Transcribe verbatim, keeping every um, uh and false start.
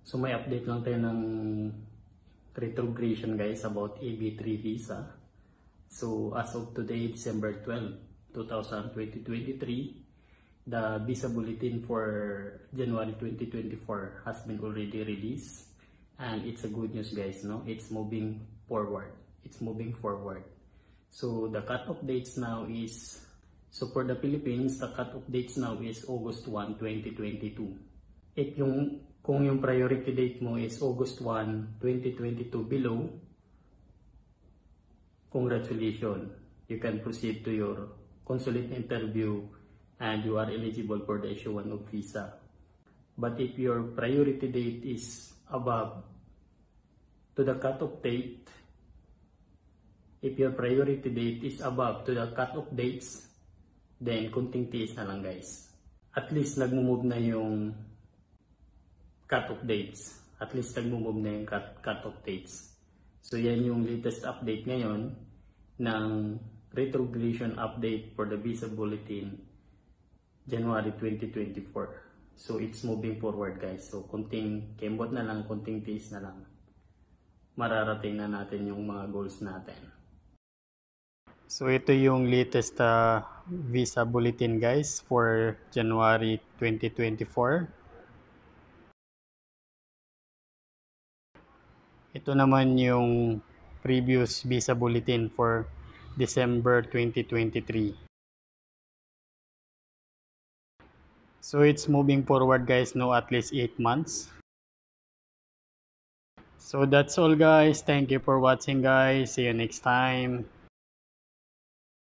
So may update lang tayo ng retrogression guys about A B three visa. So as of today, December twelfth, twenty twenty-three, the visa bulletin for January twenty twenty-four has been already released, and it's a good news guys, no? It's moving forward. It's moving forward. So the cut-off dates now is, so for the Philippines, the cut-off dates now is August first, twenty twenty-two. If yung kung yung priority date mo is August first, twenty twenty-two below, congratulations, you can proceed to your consulate interview and you are eligible for the issuance of visa. But if your priority date is above to the cut-off date, if your priority date is above to the cut-off dates, then kunting tiis na lang guys. At least nagmo-move na yung cut-off dates. At least nagmo-move na yung cut, cut-off dates. So yan yung latest update ngayon ng retrogression update for the visa bulletin January twenty twenty-four. So it's moving forward guys. So kunting kembot na lang, kunting tiis na lang. Mararating na natin yung mga goals natin. So ito yung latest uh, visa bulletin guys for January twenty twenty-four. Ito naman yung previous visa bulletin for December twenty twenty-three. So it's moving forward guys, no, at least eight months. So that's all guys. Thank you for watching guys. See you next time.